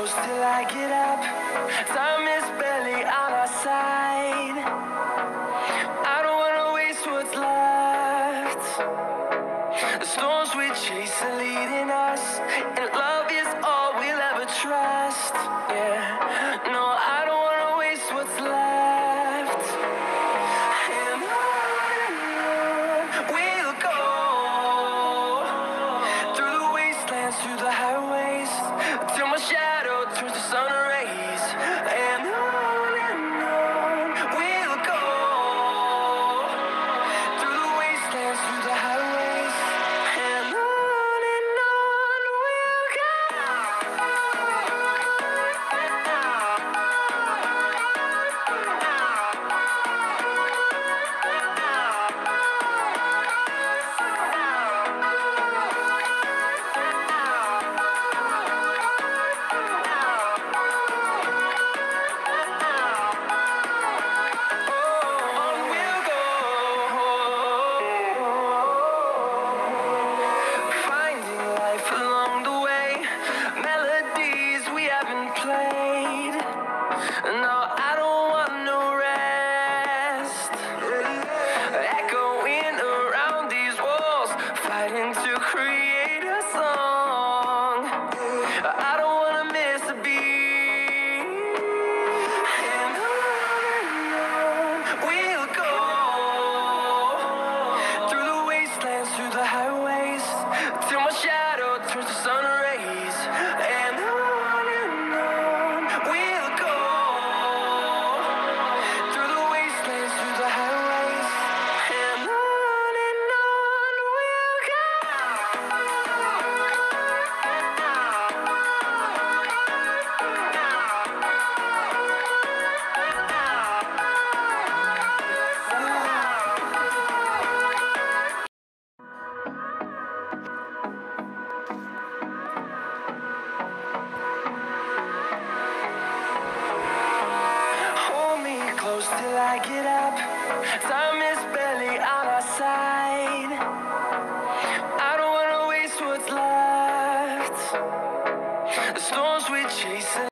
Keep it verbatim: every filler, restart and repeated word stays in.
close till I get up. Time is barely on our side. I don't wanna waste what's left. The storms we chase are leading us, and love is all we'll ever trust. Yeah, no, I don't wanna waste what's left. And on we'll go, through the wastelands, through the highways, till my shadow turns to sun rays. And on and on we'll go, through the wastelands, through the highways, and on and on we'll go. On we'll go, finding life along the way, melodies we haven't played. No, I don't want no rest. Echoing around these walls, fighting to create a song. I don't wanna miss a beat. And on we'll go, through the wastelands, through the highways, till my shadow turns to sun rays. And on and on we'll go, through the wastelands, through the highways, and on and on we'll go. Hold me close till I get up. Time is barely on our side. I don't wanna waste what's left. The storms we chase.